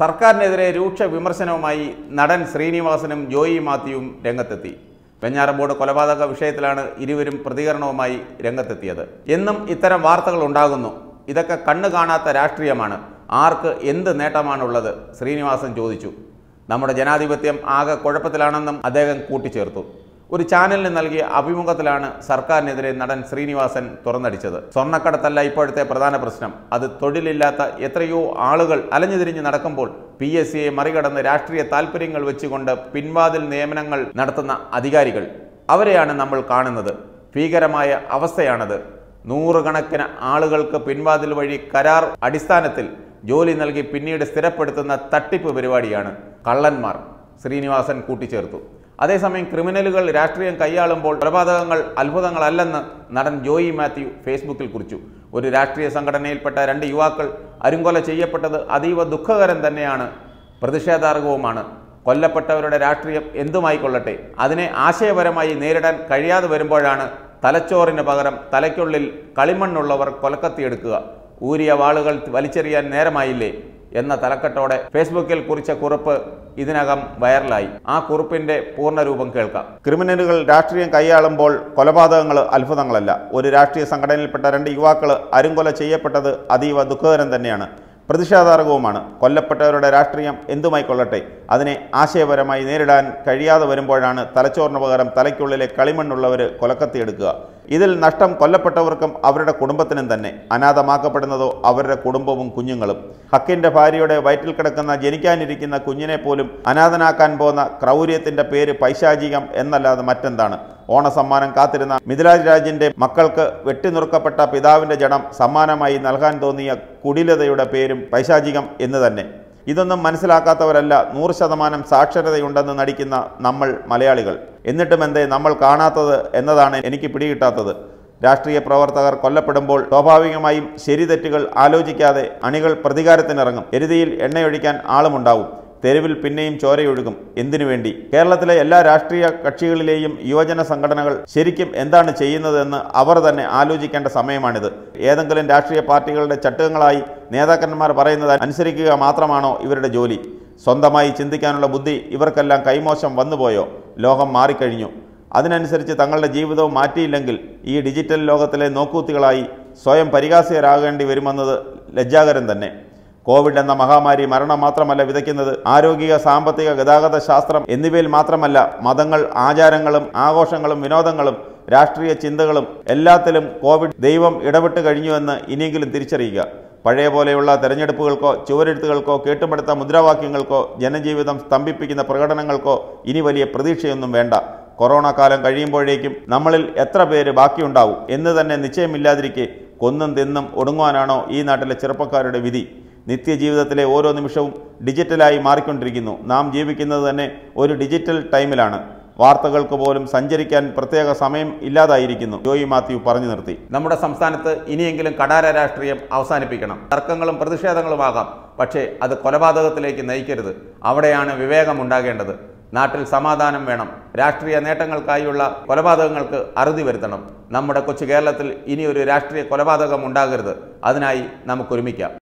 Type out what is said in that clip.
സർക്കാരിനെതിരെ രൂക്ഷ വിമർശനവുമായി നടൻ ശ്രീനിവാസനും ജോയി മാത്യുവും രംഗത്തെത്തി. വെഞ്ഞാറമൂട് കൊലപാതക വിഷയത്തിലാണ് ഇരുവരും പ്രതികരണവുമായി രംഗത്തെത്തിയത്. എന്നും ഇത്തരം വാർത്തകൾ ഉണ്ടാകുന്നു. ഇതൊക്കെ കണ്ണു കാണാത്ത രാഷ്ട്രീയമാണ്. ആർക്ക് എന്ത് നേട്ടമാണുള്ളത്? ശ്രീനിവാസൻ ചോദിച്ചു. നമ്മുടെ ജനാധിപത്യം ആകെ കുഴപ്പത്തിലാണെന്നും അദ്ദേഹം കൂട്ടിച്ചേർത്തു. ഒരു ചാനലിന് നൽകിയ അഭിമുഖത്തിലാണ് സർക്കാരിനെതിരെ നടൻ ശ്രീനിവാസൻ തുറന്നടിച്ചത്. സ്വർണ്ണക്കടത്തല്ല ഇപ്പോഴത്തെ പ്രധാന പ്രശ്നം. അത് തൊഴിലില്ലാത്ത എത്രയോ ആളുകൾ അലഞ്ഞുതിരിഞ്ഞ് നടക്കുമ്പോൾ PSCയെ മറികടന്ന് രാഷ്ട്രീയ താൽപ്പര്യങ്ങൾ വെച്ചുകൊണ്ട് പിൻവാതിൽ നിയമനങ്ങൾ നടത്തുന്ന അധികാരികൾ, അവരെയാണ് നമ്മൾ കാണുന്നത്. ഭീകരമായ അവസ്ഥയാണത്. നൂറുകണക്കിന് ആളുകൾക്ക് പിൻവാതിൽ വഴി കരാർ അടിസ്ഥാനത്തിൽ ജോലി നൽകി പിന്നീട് സ്ഥിരപ്പെടുത്തുന്ന തട്ടിപ്പ് പരിപാടിയാണ് കള്ളന്മാർ, ശ്രീനിവാസൻ കൂട്ടിച്ചേർത്തു. അതേസമയം ക്രിമിനലുകൾ രാഷ്ട്രീയം കൈയാളുമ്പോൾ കൊലപാതകങ്ങൾ അത്ഭുതങ്ങളല്ലെന്ന് നടൻ ജോയി മാത്യു ഫേസ്ബുക്കിൽ കുറിച്ചു. ഒരു രാഷ്ട്രീയ സംഘടനയിൽപ്പെട്ട 2 യുവാക്കൾ അരുങ്കൊല ചെയ്യപ്പെട്ടത് അതീവ ദുഃഖകരം തന്നെയാണ്, പ്രതിഷേധാർഹവുമാണ്. കൊല്ലപ്പെട്ടവരുടെ രാഷ്ട്രീയം എന്തുമായിക്കൊള്ളട്ടെ, അതിനെ ആശയപരമായി നേരിടാൻ കഴിയാതെ വരുമ്പോഴാണ് തലച്ചോറിന് പകരം തലയ്ക്കുള്ളിൽ കളിമണ്ണുള്ളവർ കൊലക്കത്തിയെടുക്കുക. ഊരിയ വാളുകൾ വലിച്ചെറിയാൻ നേരമായില്ലേ എന്ന തലക്കെട്ടോടെ ഫേസ്ബുക്കിൽ കുറിച്ച കുറിപ്പ് ഇതിനകം വൈറലായി. ആ കുറിപ്പിന്റെ പൂർണ്ണരൂപം കേൾക്കാം. ക്രിമിനലുകൾ രാഷ്ട്രീയം കൈയാളുമ്പോൾ കൊലപാതകങ്ങൾ അത്ഭുതങ്ങളല്ല. ഒരു രാഷ്ട്രീയ സംഘടനയിൽപ്പെട്ട 2 യുവാക്കൾ അരുങ്കൊല ചെയ്യപ്പെട്ടത് അതീവ ദുഃഖകരം തന്നെയാണ്, പ്രതിഷേധാർഹവുമാണ്. കൊല്ലപ്പെട്ടവരുടെ രാഷ്ട്രീയം എന്തുമായിക്കൊള്ളട്ടെ, അതിനെ ആശയപരമായി നേരിടാൻ കഴിയാതെ വരുമ്പോഴാണ് തലച്ചോറിന് പകരം തലയ്ക്കുള്ളിലെ കളിമണ്ണുള്ളവർ കൊലക്കത്തിയെടുക്കുക. ഇതിൽ നഷ്ടം കൊല്ലപ്പെട്ടവർക്കും അവരുടെ കുടുംബത്തിനും തന്നെ. അനാഥമാക്കപ്പെടുന്നതോ അവരുടെ കുടുംബവും കുഞ്ഞുങ്ങളും. ഹക്കിൻ്റെ ഭാര്യയുടെ വയറ്റിൽ കിടക്കുന്ന ജനിക്കാനിരിക്കുന്ന കുഞ്ഞിനെ പോലും അനാഥനാക്കാൻ പോകുന്ന ക്രൗര്യത്തിൻ്റെ പേര് പൈശാചികം എന്നല്ലാതെ മറ്റെന്താണ്? ഓണസമ്മാനം കാത്തിരുന്ന മിഥിലാജ് രാജിൻ്റെ മക്കൾക്ക് വെട്ടിനുറുക്കപ്പെട്ട പിതാവിൻ്റെ ജഡം സമ്മാനമായി നൽകാൻ തോന്നിയ കുടിലതയുടെ പേരും പൈശാചികം എന്ന് തന്നെ. ഇതൊന്നും മനസ്സിലാക്കാത്തവരല്ല 100% സാക്ഷരതയുണ്ടെന്ന് നടിക്കുന്ന നമ്മൾ മലയാളികൾ. എന്നിട്ടും എന്തേ നമ്മൾ കാണാത്തത് എന്നതാണ് എനിക്ക് പിടികിട്ടാത്തത്. രാഷ്ട്രീയ പ്രവർത്തകർ കൊല്ലപ്പെടുമ്പോൾ സ്വാഭാവികമായും ശരി തെറ്റുകൾ ആലോചിക്കാതെ അണികൾ പ്രതികാരത്തിനിറങ്ങും. എരുതിയിൽ എണ്ണയൊഴിക്കാൻ ആളുമുണ്ടാവും. തെരുവിൽ പിന്നെയും ചോരയൊഴുകും. എന്തിനു വേണ്ടി? കേരളത്തിലെ എല്ലാ രാഷ്ട്രീയ കക്ഷികളിലെയും യുവജന സംഘടനകൾ ശരിക്കും എന്താണ് ചെയ്യുന്നതെന്ന് അവർ തന്നെ ആലോചിക്കേണ്ട സമയമാണിത്. ഏതെങ്കിലും രാഷ്ട്രീയ പാർട്ടികളുടെ ചട്ടുകങ്ങളായി നേതാക്കന്മാർ പറയുന്നത് അനുസരിക്കുക മാത്രമാണോ ഇവരുടെ ജോലി? സ്വന്തമായി ചിന്തിക്കാനുള്ള ബുദ്ധി ഇവർക്കെല്ലാം കൈമോശം വന്നുപോയോ? ലോകം മാറിക്കഴിഞ്ഞു. അതിനനുസരിച്ച് തങ്ങളുടെ ജീവിതവും മാറ്റിയില്ലെങ്കിൽ ഈ ഡിജിറ്റൽ ലോകത്തിലെ നോക്കൂത്തികളായി സ്വയം പരിഹാസ്യരാകേണ്ടി വരുമെന്നത് ലജ്ജാകരം തന്നെ. കോവിഡ് എന്ന മഹാമാരി മരണം മാത്രമല്ല വിതയ്ക്കുന്നത്, ആരോഗ്യ, സാമ്പത്തിക, ഗതാഗത ശാസ്ത്രം എന്നിവയിൽ മാത്രമല്ല, മതങ്ങൾ, ആചാരങ്ങളും ആഘോഷങ്ങളും വിനോദങ്ങളും രാഷ്ട്രീയ ചിന്തകളും എല്ലാത്തിലും കോവിഡ് ദൈവം ഇടപെട്ട് കഴിഞ്ഞുവെന്ന് ഇനിയെങ്കിലും തിരിച്ചറിയുക. പഴയ പോലെയുള്ള തെരഞ്ഞെടുപ്പുകൾക്കോ ചുവരെഴുത്തുകൾക്കോ കേട്ടുമെടുത്ത മുദ്രാവാക്യങ്ങൾക്കോ ജനജീവിതം സ്തംഭിപ്പിക്കുന്ന പ്രകടനങ്ങൾക്കോ ഇനി വലിയ പ്രതീക്ഷയൊന്നും വേണ്ട. കൊറോണ കാലം കഴിയുമ്പോഴേക്കും നമ്മളിൽ എത്ര പേര് ബാക്കിയുണ്ടാവും എന്ന് തന്നെ നിശ്ചയമില്ലാതിരിക്കെ കൊന്നും തിന്നും ഒടുങ്ങുവാനാണോ ഈ നാട്ടിലെ ചെറുപ്പക്കാരുടെ വിധി? നിത്യജീവിതത്തിലെ ഓരോ നിമിഷവും ഡിജിറ്റലായി മാറിക്കൊണ്ടിരിക്കുന്നു. നാം ജീവിക്കുന്നത് തന്നെ ഒരു ഡിജിറ്റൽ ടൈമിലാണ്. വാർത്തകൾക്ക് പോലും സഞ്ചരിക്കാൻ പ്രത്യേക സമയം ഇല്ലാതായിരിക്കുന്നു, ജോയി മാത്യു പറഞ്ഞു നിർത്തി. നമ്മുടെ സംസ്ഥാനത്ത് ഇനിയെങ്കിലും കടാര രാഷ്ട്രീയം അവസാനിപ്പിക്കണം. തർക്കങ്ങളും പ്രതിഷേധങ്ങളുമാകാം, പക്ഷേ അത് കൊലപാതകത്തിലേക്ക് നയിക്കരുത്. അവിടെയാണ് വിവേകം ഉണ്ടാകേണ്ടത്. നാട്ടിൽ സമാധാനം വേണം. രാഷ്ട്രീയ നേട്ടങ്ങൾക്കായുള്ള കൊലപാതകങ്ങൾക്ക് അറുതി വരുത്തണം. നമ്മുടെ കൊച്ചു കേരളത്തിൽ ഇനിയൊരു രാഷ്ട്രീയ കൊലപാതകം ഉണ്ടാകരുത്. അതിനായി നമുക്കൊരുമിക്കാം.